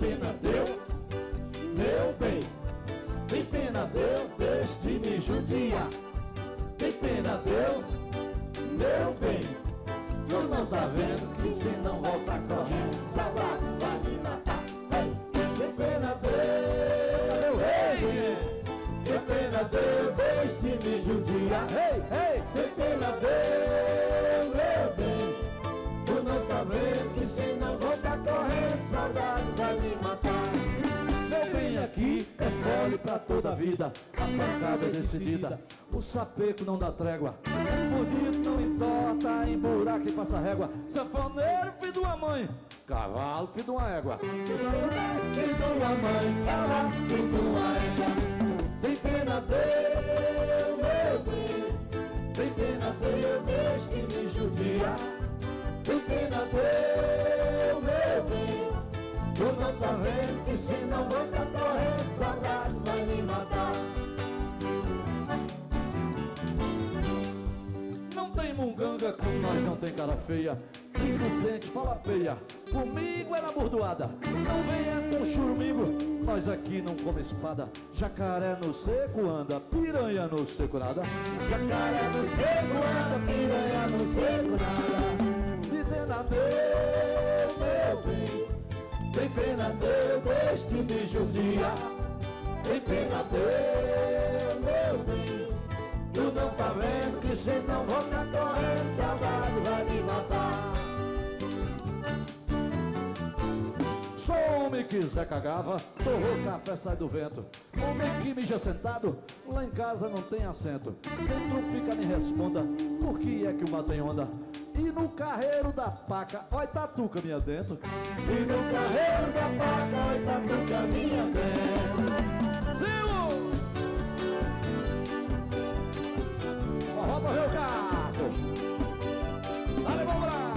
pena deu, meu bem. Tem pena deu deste me judiar. Tem pena deu, meu bem. Tu não tá vendo que se não voltar correndo, saudade vai me matar. Tem pena deu, ei, tem pena deu deste me judiar. Tem pena deu, meu bem. Tu não tá vendo que se não voltar correndo, saudade vai me matar. Meu bem, aqui é fole pra toda a vida. A pancada é decidida, o sapeco não dá trégua. Bonito não importa, em buraco e passa régua. Sanfoneiro, filho de uma mãe, cavalo, filho de uma égua. Filho de uma mãe, cavalo, filho de uma égua. Tem pena deu, meu bem. Tem pena deu, deixe me judiar. Tem pena deu, meu bem. Tu não tá vendo que se não voltar correndo, saudade vai me matar. Não tem munganga como nós, não tem cara feia. Pica os dentes, fala peia. Comigo é na bordoada. Não venha com churumingo, nós aqui não come espada. Jacaré no seco anda, piranha no seco nada. Jacaré no seco anda, piranha no seco nada. De pena deu, meu bem. Tem pena deu deste me judiar. Tem pena deu, meu bem. Tu não tá vendo que se não voltar correndo, saudade vai me matar. Sou homem que Zé cagava, torrou café sai do vento. Homem que mija sentado, lá em casa não tem assento. Sem trupica me responda, por que é que o mar tem onda? E no carreiro da paca, oi tatuca minha dentro. E no carreiro da paca, oi tatuca minha dentro. Sigo! Forró do Rio Jato. Dale, vamos lá!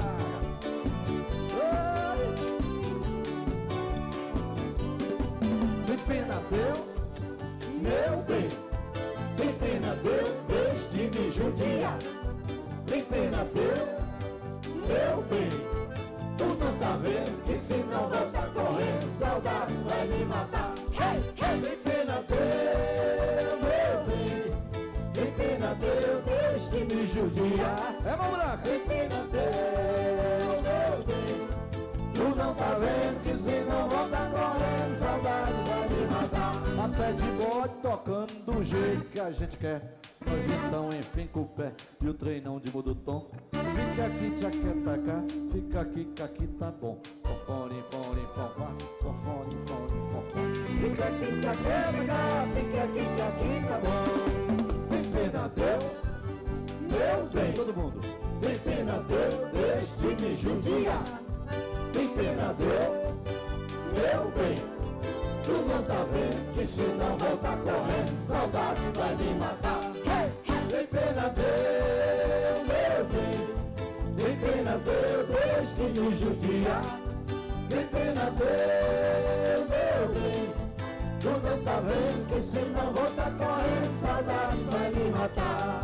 Tem pena deu, meu bem. Tem pena deu, deste me judiar. Tem pena deu, meu bem. Tu não tá vendo que se não voltar correndo, saudade vai me matar. Tem pena deu, meu bem. Tem pena deu deste me judiar. É, mão branca. Tem pena deu, meu bem. Tu não tá vendo que se não voltar correndo, saudade vai me matar. A pé de bode tocando do jeito que a gente quer. Nós então enfim com o pé e o trem não de muda o tom. Fica aqui, jaqueta cá, fica aqui, que aqui tá bom. Fofone, fone, fofá, fofone, fone, fofá. Fica aqui, jaqueta cá, fica aqui, que aqui tá bom. Tem pena deu, meu bem. Todo mundo. Tem pena deu, deste me judiar. Tem pena deu, meu bem. Tu não tá vendo que se não voltar correndo, saudade vai me matar. Tem pena deu, meu bem. Tem pena deu, deste me judiar. Tem pena deu, meu bem. Tu não tá vendo que se não voltar correndo, saudade vai me matar.